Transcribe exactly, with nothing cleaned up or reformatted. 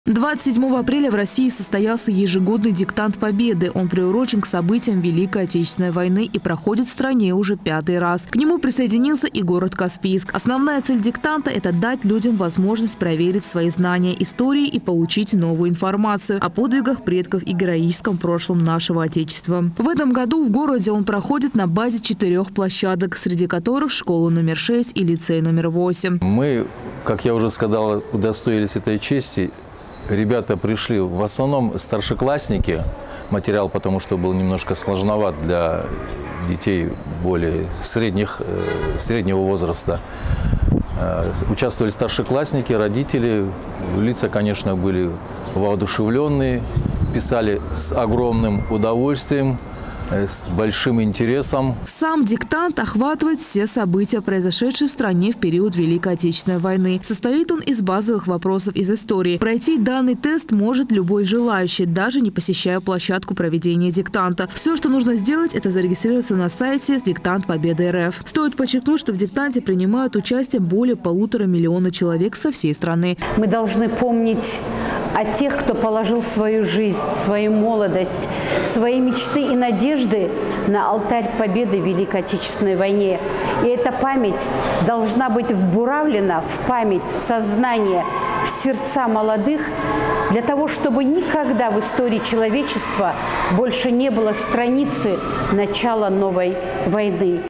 двадцать седьмого апреля в России состоялся ежегодный диктант Победы. Он приурочен к событиям Великой Отечественной войны и проходит в стране уже пятый раз. К нему присоединился и город Каспийск. Основная цель диктанта – это дать людям возможность проверить свои знания истории и получить новую информацию о подвигах предков и героическом прошлом нашего Отечества. В этом году в городе он проходит на базе четырех площадок, среди которых школа номер шесть и лицей номер восемь. Мы, как я уже сказал, удостоились этой чести. Ребята пришли, в основном старшеклассники, материал потому что был немножко сложноват для детей более средних, среднего возраста. Участвовали старшеклассники, родители, лица, конечно, были воодушевленные, писали с огромным удовольствием, с большим интересом. Сам диктант охватывает все события, произошедшие в стране в период Великой Отечественной войны. Состоит он из базовых вопросов из истории. Пройти данный тест может любой желающий, даже не посещая площадку проведения диктанта. Все, что нужно сделать, это зарегистрироваться на сайте «Диктант Победы РФ». Стоит подчеркнуть, что в диктанте принимают участие более полутора миллиона человек со всей страны. Мы должны помнить о тех, кто положил свою жизнь, свою молодость, свои мечты и надежды на алтарь победы в Великой Отечественной войне. И эта память должна быть вбуравлена в память, в сознание, в сердца молодых, для того, чтобы никогда в истории человечества больше не было страницы начала новой войны.